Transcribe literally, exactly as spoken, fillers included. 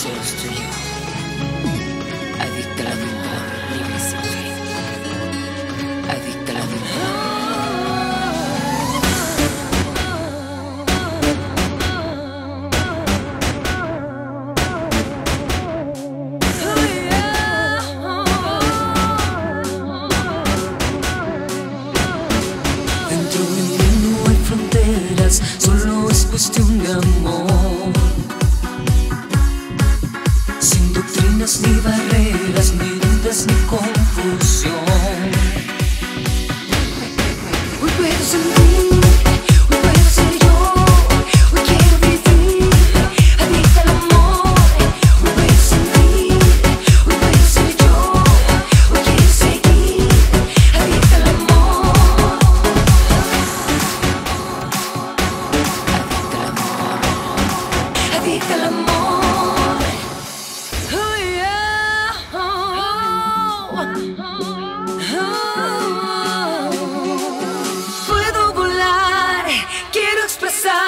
solo estoy yo, adicta al amor, libre sin fin, adicta al amor. Dentro de mí no hay fronteras, solo es cuestión de amor. Sin doctrinas ni barreras, ni dudas ni confusión. Hoy puedo sentir, hoy puedo ser yo, hoy quiero vivir, adicta al amor. Hoy puedo sentir, hoy puedo ser yo, hoy quiero seguir, adicta al amor. Adicta al amor. Oh, yeah. Oh, oh. Puedo volar, quiero expresar